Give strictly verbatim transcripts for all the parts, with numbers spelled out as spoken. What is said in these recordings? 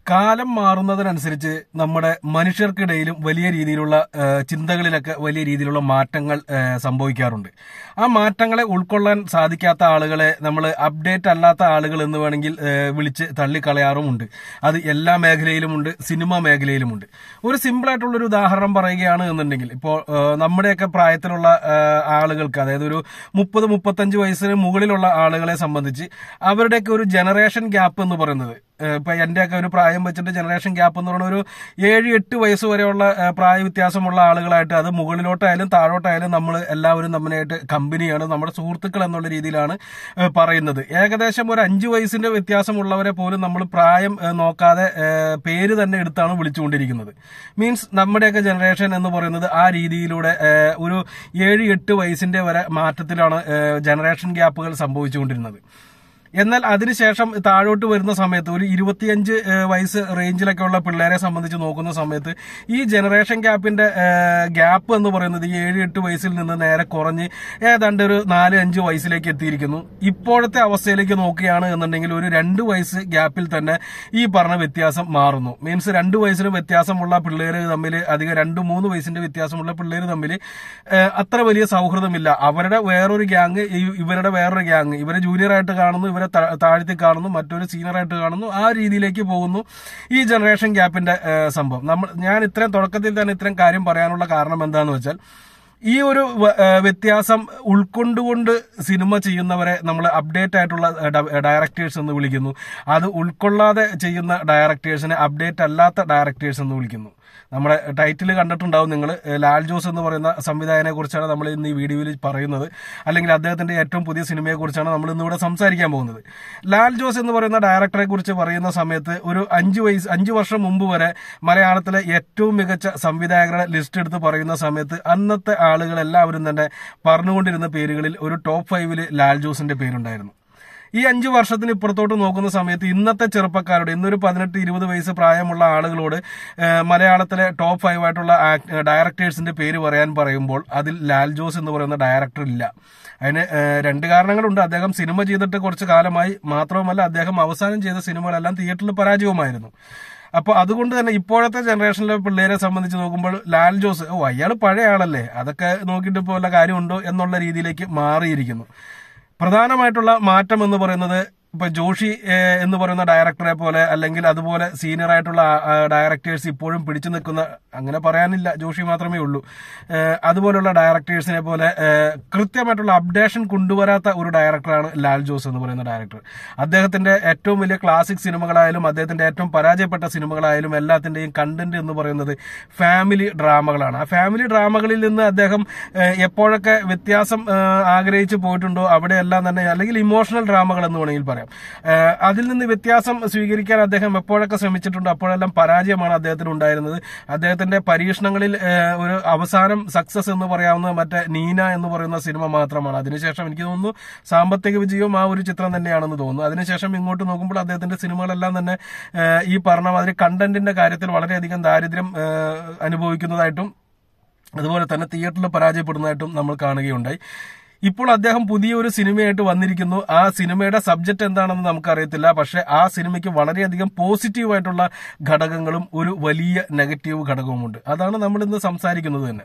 കാലം മാറുന്നതിനനുസരിച്ച് നമ്മുടെ മനുഷ്യർക്കിടയിലും വലിയ രീതിയിലുള്ള ചിന്തകളിലൊക്കെ വലിയ രീതിയിലുള്ള മാറ്റങ്ങൾ സംഭവിക്കാറുണ്ട്. ആ മാറ്റങ്ങളെ ഉൾക്കൊള്ളാൻ സാധിക്കാത്ത ആളുകളെ നമ്മൾ അപ്ഡേറ്റ് അല്ലാത്ത ആളുകൾ എന്ന് വേണമെങ്കിൽ വിളിച്ച് തള്ളിക്കളയാറുമുണ്ട്. അത് എല്ലാ മേഖലയിലുമുണ്ട്, സിനിമ മേഖലയിലുമുണ്ട്. ഒരു സിമ്പിളായിട്ടുള്ളൊരു ഉദാഹരണം പറയുകയാണ് എന്നുണ്ടെങ്കിൽ, ഇപ്പോൾ നമ്മുടെയൊക്കെ പ്രായത്തിലുള്ള ആളുകൾക്ക്, അതായത് ഒരു മുപ്പത് മുപ്പത്തഞ്ച് വയസ്സിന് മുകളിലുള്ള ആളുകളെ സംബന്ധിച്ച് അവരുടെയൊക്കെ ഒരു ജനറേഷൻ ഗ്യാപ്പ് എന്ന് പറയുന്നത്, ഇപ്പൊ എന്റെയൊക്കെ ഒരു പ്രായം വെച്ചിട്ട് ജനറേഷൻ ഗ്യാപ്പ് എന്ന് പറയുന്ന ഒരു ഏഴ് എട്ട് വയസ്സ് വരെയുള്ള പ്രായ വ്യത്യാസമുള്ള ആളുകളായിട്ട്, അത് മുകളിലോട്ടായാലും താഴോട്ടായാലും നമ്മൾ എല്ലാവരും തമ്മിലായിട്ട് കമ്പനിയാണ്, നമ്മുടെ സുഹൃത്തുക്കൾ എന്നുള്ള രീതിയിലാണ് പറയുന്നത്. ഏകദേശം ഒരു അഞ്ചു വയസ്സിന്റെ വ്യത്യാസമുള്ളവരെ പോലും നമ്മൾ പ്രായം നോക്കാതെ പേര് തന്നെ എടുത്താണ് വിളിച്ചുകൊണ്ടിരിക്കുന്നത്. മീൻസ് നമ്മുടെയൊക്കെ ജനറേഷൻ എന്ന് പറയുന്നത് ആ രീതിയിലൂടെ ഒരു ഏഴ് എട്ട് വയസ്സിന്റെ വരെ മാറ്റത്തിലാണ് ജനറേഷൻ ഗ്യാപ്പുകൾ സംഭവിച്ചുകൊണ്ടിരുന്നത്. എന്നാൽ അതിനുശേഷം താഴോട്ട് വരുന്ന സമയത്ത് ഒരു ഇരുപത്തിയഞ്ച് വയസ്സ് റേഞ്ചിലൊക്കെ ഉള്ള പിള്ളേരെ സംബന്ധിച്ച് നോക്കുന്ന സമയത്ത് ഈ ജനറേഷൻ ഗ്യാപ്പിന്റെ ഗ്യാപ്പ് എന്ന് പറയുന്നത് ഈ ഏഴ് എട്ട് വയസ്സിൽ നിന്ന് നേരെ കുറഞ്ഞ് ഏതാണ്ട് ഒരു നാല് അഞ്ച് വയസ്സിലേക്ക് എത്തിയിരിക്കുന്നു. ഇപ്പോഴത്തെ അവസ്ഥയിലേക്ക് നോക്കുകയാണ് എന്നുണ്ടെങ്കിൽ ഒരു രണ്ട് വയസ്സ് ഗ്യാപ്പിൽ തന്നെ ഈ പറഞ്ഞ വ്യത്യാസം മാറുന്നു. മീൻസ് രണ്ട് വയസ്സിന് വ്യത്യാസമുള്ള പിള്ളേര് തമ്മിൽ, അധികം രണ്ട് മൂന്ന് വയസ്സിന്റെ വ്യത്യാസമുള്ള പിള്ളേര് തമ്മിൽ അത്ര വലിയ സൗഹൃദമില്ല. അവരുടെ വേറൊരു ഗ്യാങ്, ഇവരുടെ വേറൊരു ഗ്യാങ്, ഇവരെ ജൂനിയർ ആയിട്ട് കാണുന്നു, താഴ്ത്തി കാണുന്നു, മറ്റൊരു സീനിയറായിട്ട് കാണുന്നു. ആ രീതിയിലേക്ക് പോകുന്നു ഈ ജനറേഷൻ ഗ്യാപ്പിന്റെ സംഭവം. നമ്മൾ ഞാൻ ഇത്രയും തുടക്കത്തിൽ തന്നെ ഇത്രയും കാര്യം പറയാനുള്ള കാരണം എന്താന്ന് വെച്ചാൽ, ഈ ഒരു വ്യത്യാസം ഉൾക്കൊണ്ടുകൊണ്ട് സിനിമ ചെയ്യുന്നവരെ നമ്മൾ അപ്ഡേറ്റ് ആയിട്ടുള്ള ഡയറക്ടേഴ്സ് എന്ന് വിളിക്കുന്നു. അത് ഉൾക്കൊള്ളാതെ ചെയ്യുന്ന ഡയറക്ടേഴ്സിനെ അപ്ഡേറ്റ് അല്ലാത്ത ഡയറക്ടേഴ്സ് എന്ന് വിളിക്കുന്നു. നമ്മുടെ ടൈറ്റിൽ കണ്ടിട്ടുണ്ടാവും നിങ്ങൾ. ലാൽ ജോസ് എന്ന് പറയുന്ന സംവിധായകനെ കുറിച്ചാണ് നമ്മൾ ഇന്ന് ഈ വീഡിയോയിൽ പറയുന്നത്. അല്ലെങ്കിൽ അദ്ദേഹത്തിന്റെ ഏറ്റവും പുതിയ സിനിമയെ കുറിച്ചാണ് നമ്മൾ ഇന്നിവിടെ സംസാരിക്കാൻ പോകുന്നത്. ലാൽ ജോസ് എന്ന് പറയുന്ന ഡയറക്ടറെ കുറിച്ച് പറയുന്ന സമയത്ത് ഒരു അഞ്ചു വയസ്സ് അഞ്ചു വർഷം മുമ്പ് വരെ മലയാളത്തിലെ ഏറ്റവും മികച്ച സംവിധായകരുടെ ലിസ്റ്റ് എടുത്ത് പറയുന്ന സമയത്ത് അന്നത്തെ ആളുകൾ എല്ലാവരും തന്നെ പറഞ്ഞുകൊണ്ടിരുന്ന പേരുകളിൽ ഒരു ടോപ്പ് ഫൈവില് ലാൽ ജോസിന്റെ പേരുണ്ടായിരുന്നു. ഈ അഞ്ചു വർഷത്തിന് ഇപ്പുറത്തോട്ട് നോക്കുന്ന സമയത്ത് ഇന്നത്തെ ചെറുപ്പക്കാരോട്, ഇന്നൊരു പതിനെട്ട് ഇരുപത് വയസ്സ് പ്രായമുള്ള ആളുകളോട് മലയാളത്തിലെ ടോപ്പ് ഫൈവ് ആയിട്ടുള്ള ഡയറക്ടേഴ്സിന്റെ പേര് പറയാൻ പറയുമ്പോൾ അതിൽ ലാൽ ജോസ് എന്ന് പറയുന്ന ഡയറക്ടർ ഇല്ല. അതിന് രണ്ട് കാരണങ്ങളുണ്ട്. അദ്ദേഹം സിനിമ ചെയ്തിട്ട് കുറച്ച് കാലമായി, മാത്രവുമല്ല അദ്ദേഹം അവസാനം ചെയ്ത സിനിമകളെല്ലാം തിയേറ്ററിൽ പരാജയവുമായിരുന്നു. അപ്പൊ അതുകൊണ്ട് തന്നെ ഇപ്പോഴത്തെ ജനറേഷനിലെ പിള്ളേരെ സംബന്ധിച്ച് നോക്കുമ്പോൾ ലാൽ ജോസ്, ഓ അയാൾ പഴയ ആളല്ലേ, അതൊക്കെ നോക്കിയിട്ട് ഇപ്പോൾ വല്ല കാര്യമുണ്ടോ എന്നുള്ള രീതിയിലേക്ക് മാറിയിരിക്കുന്നു. പ്രധാനമായിട്ടുള്ള മാറ്റം എന്ന് പറയുന്നത്, ഇപ്പൊ ജോഷി എന്ന് പറയുന്ന ഡയറക്ടറെ പോലെ, അല്ലെങ്കിൽ അതുപോലെ സീനിയർ ആയിട്ടുള്ള ഡയറക്ടേഴ്സ് ഇപ്പോഴും പിടിച്ചു നിൽക്കുന്ന, അങ്ങനെ പറയാനില്ല, ജോഷി മാത്രമേ ഉള്ളൂ, അതുപോലുള്ള ഡയറക്ടേഴ്സിനെ പോലെ കൃത്യമായിട്ടുള്ള അപ്ഡേഷൻ കൊണ്ടുവരാത്ത ഒരു ഡയറക്ടറാണ് ലാൽ ജോസ് എന്ന് പറയുന്ന ഡയറക്ടർ. അദ്ദേഹത്തിന്റെ ഏറ്റവും വലിയ ക്ലാസിക് സിനിമകളായാലും അദ്ദേഹത്തിന്റെ ഏറ്റവും പരാജയപ്പെട്ട സിനിമകളായാലും എല്ലാത്തിന്റെയും കണ്ടന്റ് എന്ന് പറയുന്നത് ഫാമിലി ഡ്രാമകളാണ്. ആ ഫാമിലി ഡ്രാമകളിൽ നിന്ന് അദ്ദേഹം എപ്പോഴൊക്കെ വ്യത്യാസം ആഗ്രഹിച്ചു പോയിട്ടുണ്ടോ അവിടെയെല്ലാം തന്നെ, അല്ലെങ്കിൽ ഇമോഷണൽ ഡ്രാമകൾ എന്ന് വേണമെങ്കിൽ പറയാം, അതിൽ നിന്ന് വ്യത്യാസം സ്വീകരിക്കാൻ അദ്ദേഹം എപ്പോഴൊക്കെ ശ്രമിച്ചിട്ടുണ്ട് അപ്പോഴെല്ലാം പരാജയമാണ് അദ്ദേഹത്തിന് ഉണ്ടായിരുന്നത്. അദ്ദേഹത്തിന്റെ പരീക്ഷണങ്ങളിൽ ഒരു അവസാനം സക്സസ് എന്ന് പറയാവുന്ന മറ്റേ നീന എന്ന് പറയുന്ന സിനിമ മാത്രമാണ്. അതിനുശേഷം എനിക്ക് തോന്നുന്നു സാമ്പത്തിക വിജയവും ആ ഒരു ചിത്രം തന്നെയാണെന്ന് തോന്നുന്നു. അതിനുശേഷം ഇങ്ങോട്ട് നോക്കുമ്പോൾ അദ്ദേഹത്തിന്റെ സിനിമകളെല്ലാം തന്നെ ഈ പറഞ്ഞ മാതിരി കണ്ടന്റിന്റെ കാര്യത്തിൽ വളരെയധികം ദാരിദ്ര്യം അനുഭവിക്കുന്നതായിട്ടും അതുപോലെ തന്നെ തിയേറ്ററിൽ പരാജയപ്പെടുന്നതായിട്ടും നമ്മൾ കാണുകയുണ്ടായി. ഇപ്പോൾ അദ്ദേഹം പുതിയൊരു സിനിമയായിട്ട് വന്നിരിക്കുന്നു. ആ സിനിമയുടെ സബ്ജക്ട് എന്താണെന്ന് നമുക്കറിയത്തില്ല. പക്ഷെ ആ സിനിമയ്ക്ക് വളരെയധികം പോസിറ്റീവായിട്ടുള്ള ഘടകങ്ങളും ഒരു വലിയ നെഗറ്റീവ് ഘടകവുമുണ്ട്. അതാണ് നമ്മൾ ഇന്ന് സംസാരിക്കുന്നത് തന്നെ.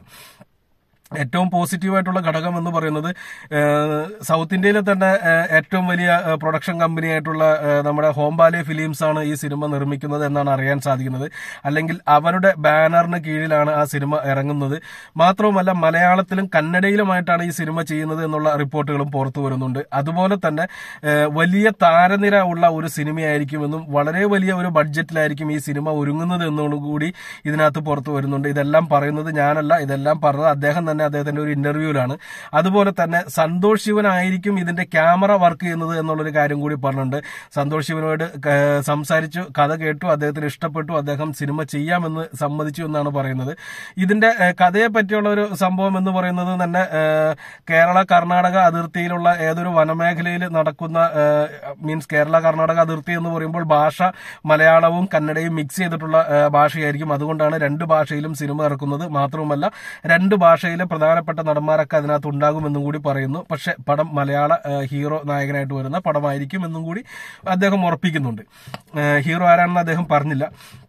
ഏറ്റവും പോസിറ്റീവായിട്ടുള്ള ഘടകം എന്ന് പറയുന്നത്, സൗത്ത് ഇന്ത്യയിലെ തന്നെ ഏറ്റവും വലിയ പ്രൊഡക്ഷൻ കമ്പനി ആയിട്ടുള്ള നമ്മുടെ ഹോംബാലെ ഫിലിംസ് ആണ് ഈ സിനിമ നിർമ്മിക്കുന്നത് എന്നാണ് അറിയാൻ സാധിക്കുന്നത്. അല്ലെങ്കിൽ അവരുടെ ബാനറിന് കീഴിലാണ് ആ സിനിമ ഇറങ്ങുന്നത്. മാത്രവുമല്ല മലയാളത്തിലും കന്നഡയിലുമായിട്ടാണ് ഈ സിനിമ ചെയ്യുന്നത് എന്നുള്ള റിപ്പോർട്ടുകളും പുറത്തു വരുന്നുണ്ട്. അതുപോലെ തന്നെ വലിയ താരനിര ഉള്ള ഒരു സിനിമയായിരിക്കുമെന്നും വളരെ വലിയ ഒരു ബഡ്ജറ്റിലായിരിക്കും ഈ സിനിമ ഒരുങ്ങുന്നത് എന്നുകൂടി ഇതിനകത്ത് പുറത്തു വരുന്നുണ്ട്. ഇതെല്ലാം പറയുന്നത് ഞാനല്ല, ഇതെല്ലാം പറഞ്ഞത് അദ്ദേഹം തന്നെ അദ്ദേഹത്തിന്റെ ഒരു ഇന്റർവ്യൂവിലാണ്. അതുപോലെ തന്നെ സന്തോഷ് ശിവനായിരിക്കും ഇതിന്റെ ക്യാമറ വർക്ക് ചെയ്യുന്നത് എന്നുള്ളൊരു കാര്യം കൂടി പറഞ്ഞിട്ടുണ്ട്. സന്തോഷ് ശിവനോട് സംസാരിച്ചു, കഥ കേട്ടു, അദ്ദേഹത്തിന് ഇഷ്ടപ്പെട്ടു, അദ്ദേഹം സിനിമ ചെയ്യാമെന്ന് സമ്മതിച്ചു എന്നാണ് പറയുന്നത്. ഇതിന്റെ കഥയെ പറ്റിയുള്ള ഒരു സംഭവം എന്ന് പറയുന്നത് തന്നെ കേരള കർണാടക അതിർത്തിയിലുള്ള ഏതൊരു വനമേഖലയിൽ നടക്കുന്ന, മീൻസ് കേരള കർണാടക അതിർത്തി എന്ന് പറയുമ്പോൾ ഭാഷ മലയാളവും കന്നഡയും മിക്സ് ചെയ്തിട്ടുള്ള ഭാഷയായിരിക്കും. അതുകൊണ്ടാണ് രണ്ട് ഭാഷയിലും സിനിമ ഇറക്കുന്നത്. മാത്രവുമല്ല രണ്ട് ഭാഷയിലെ മലയാളത്തിലെ പ്രധാനപ്പെട്ട നടന്മാരൊക്കെ അതിനകത്ത് ഉണ്ടാകുമെന്നും കൂടി പറയുന്നു. പക്ഷെ പടം മലയാള ഹീറോ നായകനായിട്ട് വരുന്ന പടമായിരിക്കും എന്നും കൂടി അദ്ദേഹം ഉറപ്പിക്കുന്നുണ്ട്. ഹീറോ ആരാണെന്ന് അദ്ദേഹം പറഞ്ഞില്ല.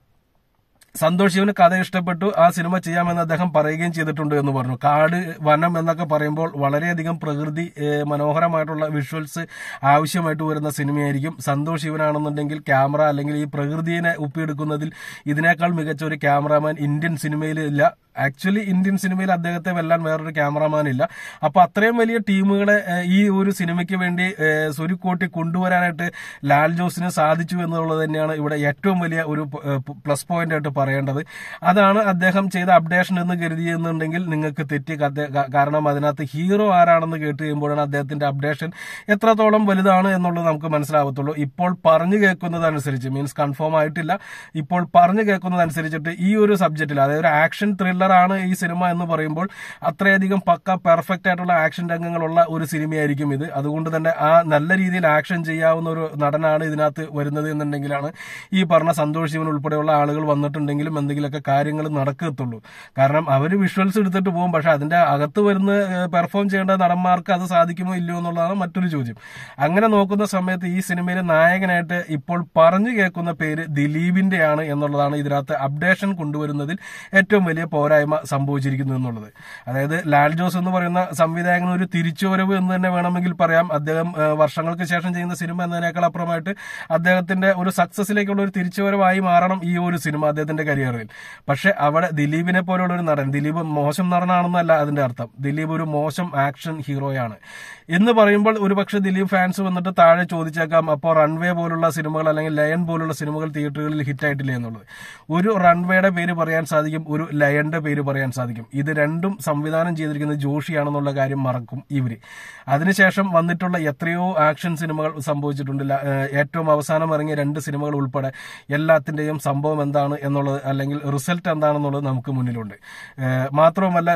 സന്തോഷ് ശിവന് കഥ ഇഷ്ടപ്പെട്ടു, ആ സിനിമ ചെയ്യാമെന്ന് അദ്ദേഹം പറയുകയും ചെയ്തിട്ടുണ്ട് എന്ന് പറഞ്ഞു. കാട്, വനം എന്നൊക്കെ പറയുമ്പോൾ വളരെയധികം പ്രകൃതി മനോഹരമായിട്ടുള്ള വിഷ്വൽസ് ആവശ്യമായിട്ട് വരുന്ന സിനിമയായിരിക്കും. സന്തോഷ് ശിവനാണെന്നുണ്ടെങ്കിൽ ക്യാമറ അല്ലെങ്കിൽ ഈ പ്രകൃതിയെ ഒപ്പിയെടുക്കുന്നതിൽ ഇതിനേക്കാൾ മികച്ച ഒരു ക്യാമറാമാൻ ഇന്ത്യൻ സിനിമയിൽ ഇല്ല. ആക്ച്വലി ഇന്ത്യൻ സിനിമയിൽ അദ്ദേഹത്തെ വെല്ലാൻ വേറൊരു ക്യാമറാമാൻ ഇല്ല. അപ്പൊ അത്രയും വലിയ ടീമുകളെ ഈ ഒരു സിനിമയ്ക്ക് വേണ്ടി സ്വരുക്കൂട്ടി കൊണ്ടുവരാനായിട്ട് ലാൽ ജോസിന് സാധിച്ചു എന്നുള്ളത് തന്നെയാണ് ഇവിടെ ഏറ്റവും വലിയ ഒരു പ്ലസ് പോയിന്റ് ആയിട്ട് പറയേണ്ടത്. അതാണ് അദ്ദേഹം ചെയ്ത അപ്ഡേഷൻ എന്ന് കരുതിയെന്നുണ്ടെങ്കിൽ നിങ്ങൾക്ക് തെറ്റി. കാരണം അതിനകത്ത് ഹീറോ ആരാണെന്ന് കേട്ട് കഴിയുമ്പോഴാണ് അദ്ദേഹത്തിന്റെ അപ്ഡേഷൻ എത്രത്തോളം വലുതാണ് എന്നുള്ളത് നമുക്ക് മനസ്സിലാവത്തുള്ളൂ. ഇപ്പോൾ പറഞ്ഞു കേൾക്കുന്നതനുസരിച്ച്, മീൻസ് കൺഫേം ആയിട്ടില്ല, ഇപ്പോൾ പറഞ്ഞു കേൾക്കുന്നതനുസരിച്ചിട്ട് ഈ ഒരു സബ്ജക്റ്റിൽ, അതായത് ഒരു ആക്ഷൻ ത്രില്ലർ ആണ് ഈ സിനിമ എന്ന് പറയുമ്പോൾ അത്രയധികം പക്ക പെർഫെക്റ്റ് ആയിട്ടുള്ള ആക്ഷൻ രംഗങ്ങളുള്ള ഒരു സിനിമയായിരിക്കും ഇത്. അതുകൊണ്ട് തന്നെ ആ നല്ല രീതിയിൽ ആക്ഷൻ ചെയ്യാവുന്ന ഒരു നടനാണ് ഇതിനകത്ത് വരുന്നത് എന്നുണ്ടെങ്കിലാണ് ഈ പറഞ്ഞ സന്തോഷ് ശിവൻ ഉൾപ്പെടെയുള്ള ആളുകൾ വന്നിട്ടുണ്ടെങ്കിലും എന്തെങ്കിലുമൊക്കെ കാര്യങ്ങൾ നടക്കത്തുള്ളൂ. കാരണം അവർ വിഷ്വൽസ് എടുത്തിട്ട് പോകും, പക്ഷെ അതിന്റെ അകത്ത് വരുന്ന പെർഫോം ചെയ്യേണ്ട നടന്മാർക്ക് അത് സാധിക്കുമോ ഇല്ലയോ എന്നുള്ളതാണ് മറ്റൊരു ചോദ്യം. അങ്ങനെ നോക്കുന്ന സമയത്ത് ഈ സിനിമയിലെ നായകനായിട്ട് ഇപ്പോൾ പറഞ്ഞു കേൾക്കുന്ന പേര് ദിലീപിന്റെയാണ് എന്നുള്ളതാണ് ഇതിനകത്ത് അപ്ഡേഷൻ കൊണ്ടുവരുന്നതിൽ ഏറ്റവും വലിയ പോരായ്മ സംഭവിച്ചിരിക്കുന്നു എന്നുള്ളത്. അതായത് ലാൽ ജോസ് എന്ന് പറയുന്ന സംവിധായകന് ഒരു തിരിച്ചുവരവ് എന്ന് തന്നെ വേണമെങ്കിൽ പറയാം. അദ്ദേഹം വർഷങ്ങൾക്ക് ശേഷം ചെയ്യുന്ന സിനിമ എന്നതിനേക്കാൾ അപ്പുറമായിട്ട് അദ്ദേഹത്തിന്റെ ഒരു സക്സസിലേക്കുള്ള ഒരു തിരിച്ചുവരവായി മാറണം ഈ ഒരു സിനിമ അദ്ദേഹത്തിന്റെ കരിയറിൽ. പക്ഷെ അവിടെ ദിലീപിനെ പോലുള്ള ഒരു നടൻ, ദിലീപ് മോശം നടനാണെന്നല്ല അതിന്റെ അർത്ഥം, ദിലീപ് ഒരു മോശം ആക്ഷൻ ഹീറോയാണ് എന്ന് പറയുമ്പോൾ ഒരുപക്ഷെ ദിലീപ് ഫാൻസ് വന്നിട്ട് താഴെ ചോദിച്ചേക്കാം, അപ്പോൾ റൺവേ പോലുള്ള സിനിമകൾ അല്ലെങ്കിൽ ലയൺ പോലുള്ള സിനിമകൾ തിയേറ്ററുകളിൽ ഹിറ്റായിട്ടില്ല എന്നുള്ളത്. ഒരു റൺവേയുടെ പേര് പറയാൻ സാധിക്കും, ഒരു ലയന്റെ പേര് പറയാൻ സാധിക്കും. ഇത് രണ്ടും സംവിധാനം ചെയ്തിരിക്കുന്നത് ജോഷിയാണെന്നുള്ള കാര്യം മറക്കും ഇവര്. അതിനുശേഷം വന്നിട്ടുള്ള എത്രയോ ആക്ഷൻ സിനിമകൾ സംഭവിച്ചിട്ടുണ്ട്. ഏറ്റവും അവസാനം ഇറങ്ങിയ രണ്ട് സിനിമകൾ ഉൾപ്പെടെ എല്ലാത്തിന്റെയും സംഭവം എന്താണ് എന്നുള്ളത് അല്ലെങ്കിൽ റിസൾട്ട് എന്താണെന്നുള്ളത് നമുക്ക് മുന്നിലുണ്ട്. മാത്രവുമല്ല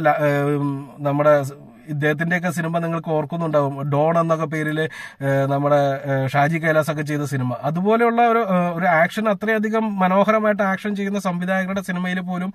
നമ്മുടെ ഇദ്ദേഹത്തിന്റെയൊക്കെ സിനിമ നിങ്ങൾക്ക് ഓർക്കുന്നുണ്ടാവും, ഡോൺ എന്നൊക്കെ പേരില് നമ്മുടെ ഷാജി കൈലാസ് ഒക്കെ ചെയ്ത സിനിമ. അതുപോലെയുള്ള ഒരു ഒരു ആക്ഷൻ, അത്രയധികം മനോഹരമായിട്ട് ആക്ഷൻ ചെയ്യുന്ന സംവിധായകരുടെ സിനിമയിൽ പോലും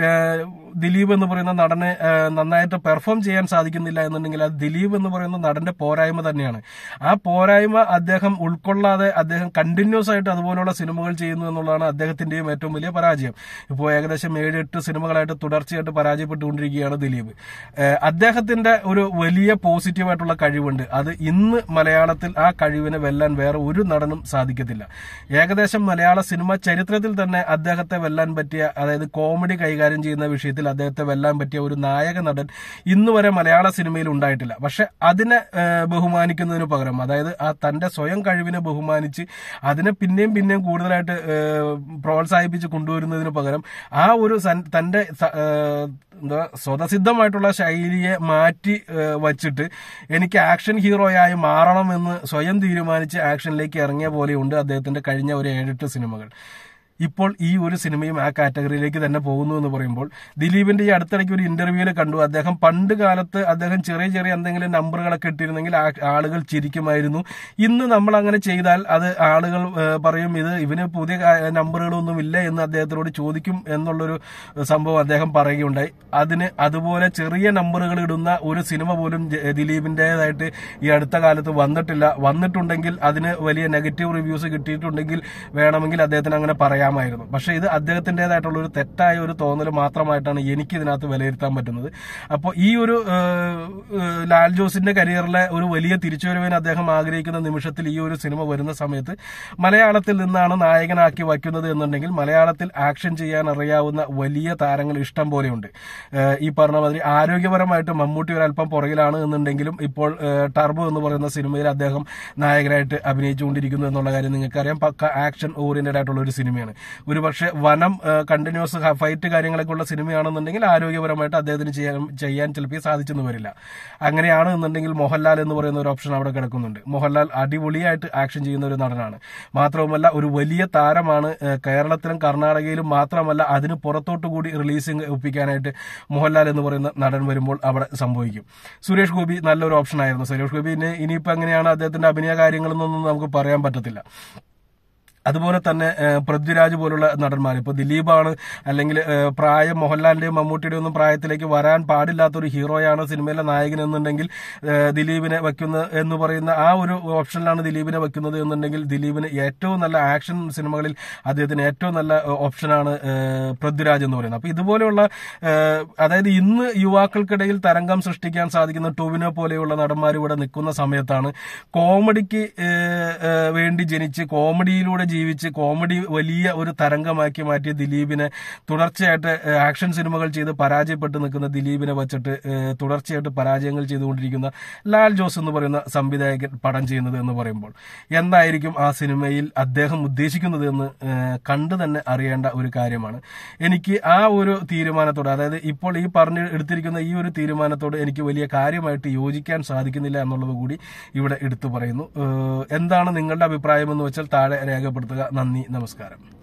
ദിലീപ് എന്ന് പറയുന്ന നടനെ നന്നായിട്ട് പെർഫോം ചെയ്യാൻ സാധിക്കുന്നില്ല എന്നുണ്ടെങ്കിൽ അത് ദിലീപ് എന്ന് പറയുന്ന നടന്റെ പോരായ്മ തന്നെയാണ്. ആ പോരായ്മ അദ്ദേഹം ഉൾക്കൊള്ളാതെ അദ്ദേഹം കണ്ടിന്യൂസ് ആയിട്ട് അതുപോലുള്ള സിനിമകൾ ചെയ്യുന്നു എന്നുള്ളതാണ് അദ്ദേഹത്തിന്റെയും ഏറ്റവും വലിയ പരാജയം. ഇപ്പോൾ ഏകദേശം ഏഴ് എട്ട് സിനിമകളായിട്ട് തുടർച്ചയായിട്ട് പരാജയപ്പെട്ടുകൊണ്ടിരിക്കുകയാണ് ദിലീപ്. അദ്ദേഹത്തിന്റെ ഒരു വലിയ പോസിറ്റീവായിട്ടുള്ള കഴിവുണ്ട്. അത് ഇന്ന് മലയാളത്തിൽ ആ കഴിവിനെ വെല്ലാൻ വേറെ ഒരു നടനും സാധിക്കത്തില്ല. ഏകദേശം മലയാള സിനിമ ചരിത്രത്തിൽ തന്നെ അദ്ദേഹത്തെ വെല്ലാൻ പറ്റിയ, അതായത് കോമഡി കൈകാര്യം ചെയ്യുന്ന വിഷയത്തിൽ അദ്ദേഹത്തെ വെല്ലാൻ പറ്റിയ ഒരു നായക നടൻ ഇന്ന് വരെ മലയാള സിനിമയിൽ ഉണ്ടായിട്ടില്ല. പക്ഷെ അതിനെ ബഹുമാനിക്കുന്നതിന് പകരം, അതായത് ആ തന്റെ സ്വയം കഴിവിനെ ബഹുമാനിച്ച് അതിനെ പിന്നെയും പിന്നെയും കൂടുതലായിട്ട് പ്രോത്സാഹിപ്പിച്ച് കൊണ്ടുവരുന്നതിന് പകരം ആ ഒരു തന്റെ എന്താ സ്വതസിദ്ധമായിട്ടുള്ള ശൈലിയെ മാറ്റി വച്ചിട്ട് എനിക്ക് ആക്ഷൻ ഹീറോയായി മാറണമെന്ന് സ്വയം തീരുമാനിച്ച് ആക്ഷനിലേക്ക് ഇറങ്ങിയ പോലെയുണ്ട് അദ്ദേഹത്തിന്റെ കഴിഞ്ഞ ഒരു ഏഴെട്ട് സിനിമകൾ. ഇപ്പോൾ ഈ ഒരു സിനിമയും ആ കാറ്റഗറിയിലേക്ക് തന്നെ പോകുന്നു എന്ന് പറയുമ്പോൾ, ദിലീപിന്റെ ഈ അടുത്തിടയ്ക്ക് ഒരു ഇന്റർവ്യൂവിൽ കണ്ടു, അദ്ദേഹം പണ്ട് കാലത്ത് അദ്ദേഹം ചെറിയ ചെറിയ എന്തെങ്കിലും നമ്പറുകളൊക്കെ ഇട്ടിരുന്നെങ്കിൽ ആളുകൾ ചിരിക്കുമായിരുന്നു. ഇന്ന് നമ്മൾ അങ്ങനെ ചെയ്താൽ അത് ആളുകൾ പറയും ഇത് ഇവന് പുതിയ നമ്പറുകളൊന്നും ഇല്ല എന്ന് അദ്ദേഹത്തിനോട് ചോദിക്കും എന്നുള്ളൊരു സംഭവം അദ്ദേഹം പറയുകയുണ്ടായി. അതിന് അതുപോലെ ചെറിയ നമ്പറുകൾ ഇടുന്ന ഒരു സിനിമ പോലും ദിലീപിന്റേതായിട്ട് ഈ അടുത്ത കാലത്ത് വന്നിട്ടില്ല. വന്നിട്ടുണ്ടെങ്കിൽ അതിന് വലിയ നെഗറ്റീവ് റിവ്യൂസ് കിട്ടിയിട്ടുണ്ടെങ്കിൽ വേണമെങ്കിൽ അദ്ദേഹത്തിന് അങ്ങനെ പറയാം. പക്ഷെ ഇത് അദ്ദേഹത്തിന്റേതായിട്ടുള്ള ഒരു തെറ്റായ ഒരു തോന്നൽ മാത്രമായിട്ടാണ് എനിക്ക് ഇതിനകത്ത് വിലയിരുത്താൻ പറ്റുന്നത്. അപ്പോൾ ഈ ഒരു ലാൽ ജോസിന്റെ കരിയറിലെ ഒരു വലിയ തിരിച്ചുവരവിന് അദ്ദേഹം ആഗ്രഹിക്കുന്ന നിമിഷത്തിൽ ഈ ഒരു സിനിമ വരുന്ന സമയത്ത് മലയാളത്തിൽ നിന്നാണ് നായകനാക്കി വയ്ക്കുന്നത് എന്നുണ്ടെങ്കിൽ മലയാളത്തിൽ ആക്ഷൻ ചെയ്യാൻ അറിയാവുന്ന വലിയ താരങ്ങൾ ഇഷ്ടം പോലെയുണ്ട്. ഈ പറഞ്ഞ മാതിരി ആരോഗ്യപരമായിട്ട് മമ്മൂട്ടി ഒരല്പം പുറകിലാണ് എന്നുണ്ടെങ്കിലും ഇപ്പോൾ ടർബോ എന്ന് പറയുന്ന സിനിമയിൽ അദ്ദേഹം നായകനായിട്ട് അഭിനയിച്ചുകൊണ്ടിരിക്കുന്നു എന്നുള്ള കാര്യം നിങ്ങൾക്കറിയാം. പക്ക ആക്ഷൻ ഓറിയന്റഡ് ആയിട്ടുള്ള ഒരു സിനിമയാണ്. ഒരുപക്ഷെ വനം കണ്ടിന്യൂസ് ഫൈറ്റ് കാര്യങ്ങളൊക്കെ ഉള്ള സിനിമയാണെന്നുണ്ടെങ്കിൽ ആരോഗ്യപരമായിട്ട് അദ്ദേഹത്തിന് ചെയ്യാൻ ചെയ്യാൻ ചിലപ്പോൾ സാധിച്ചെന്ന് വരില്ല. അങ്ങനെയാണ് എന്നുണ്ടെങ്കിൽ മോഹൻലാൽ എന്ന് പറയുന്ന ഒരു ഓപ്ഷൻ അവിടെ കിടക്കുന്നുണ്ട്. മോഹൻലാൽ അടിപൊളിയായിട്ട് ആക്ഷൻ ചെയ്യുന്ന ഒരു നടനാണ്. മാത്രവുമല്ല ഒരു വലിയ താരമാണ്. കേരളത്തിലും കർണാടകയിലും മാത്രമല്ല അതിന് പുറത്തോട്ടു കൂടി റിലീസിംഗ് ഒപ്പിക്കാനായിട്ട് മോഹൻലാൽ എന്ന് പറയുന്ന നടൻ വരുമ്പോൾ അവിടെ സംഭവിക്കും. സുരേഷ് ഗോപി നല്ലൊരു ഓപ്ഷൻ ആയിരുന്നു. സുരേഷ് ഗോപി ഇനിയിപ്പോൾ എങ്ങനെയാണ് അദ്ദേഹത്തിന്റെ അഭിനയ കാര്യങ്ങളെന്നൊന്നും നമുക്ക് പറയാൻ പറ്റത്തില്ല. അതുപോലെ തന്നെ പൃഥ്വിരാജ് പോലുള്ള നടന്മാർ, ഇപ്പൊ ദിലീപാണ് അല്ലെങ്കിൽ പ്രായം മോഹൻലാലിന്റെയും മമ്മൂട്ടിയുടെയും ഒന്നും പ്രായത്തിലേക്ക് വരാൻ പാടില്ലാത്തൊരു ഹീറോയാണ് സിനിമയിലെ നായകൻ എന്നുണ്ടെങ്കിൽ ദിലീപിനെ വയ്ക്കുന്ന എന്ന് പറയുന്ന ആ ഒരു ഓപ്ഷനിലാണ് ദിലീപിനെ വയ്ക്കുന്നത് എന്നുണ്ടെങ്കിൽ ദിലീപിന് ഏറ്റവും നല്ല ആക്ഷൻ സിനിമകളിൽ അദ്ദേഹത്തിന് ഏറ്റവും നല്ല ഓപ്ഷനാണ് പൃഥ്വിരാജ് എന്ന് പറയുന്നത്. അപ്പൊ ഇതുപോലെയുള്ള അതായത് ഇന്ന് യുവാക്കൾക്കിടയിൽ തരംഗം സൃഷ്ടിക്കാൻ സാധിക്കുന്ന ടൊവിനോ പോലെയുള്ള നടന്മാർ ഇവിടെ നിൽക്കുന്ന സമയത്താണ് കോമഡിക്ക് വേണ്ടി ജനിച്ച് കോമഡിയിലൂടെ ജീവിച്ച് കോമഡി വലിയ ഒരു തരംഗമാക്കി മാറ്റിയ ദിലീപിനെ തുടർച്ചയായിട്ട് ആക്ഷൻ സിനിമകൾ ചെയ്ത് പരാജയപ്പെട്ട് നിൽക്കുന്ന ദിലീപിനെ വച്ചിട്ട് തുടർച്ചയായിട്ട് പരാജയങ്ങൾ ചെയ്തുകൊണ്ടിരിക്കുന്ന ലാൽ ജോസ് എന്ന് പറയുന്ന സംവിധായകൻ പടം ചെയ്യുന്നത് എന്ന് പറയുമ്പോൾ എന്തായിരിക്കും ആ സിനിമയിൽ അദ്ദേഹം ഉദ്ദേശിക്കുന്നത് എന്ന് കണ്ടു തന്നെ അറിയേണ്ട ഒരു കാര്യമാണ്. എനിക്ക് ആ ഒരു തീരുമാനത്തോട്, അതായത് ഇപ്പോൾ ഈ പറഞ്ഞു എടുത്തിരിക്കുന്ന ഈ ഒരു തീരുമാനത്തോട് എനിക്ക് വലിയ കാര്യമായിട്ട് യോജിക്കാൻ സാധിക്കുന്നില്ല എന്നുള്ളത് കൂടി ഇവിടെ എടുത്തു പറയുന്നു. എന്താണ് നിങ്ങളുടെ അഭിപ്രായം എന്ന് വെച്ചാൽ താഴെ രേഖപ്പെടുത്തുക. നന്ദി, നമസ്കാരം.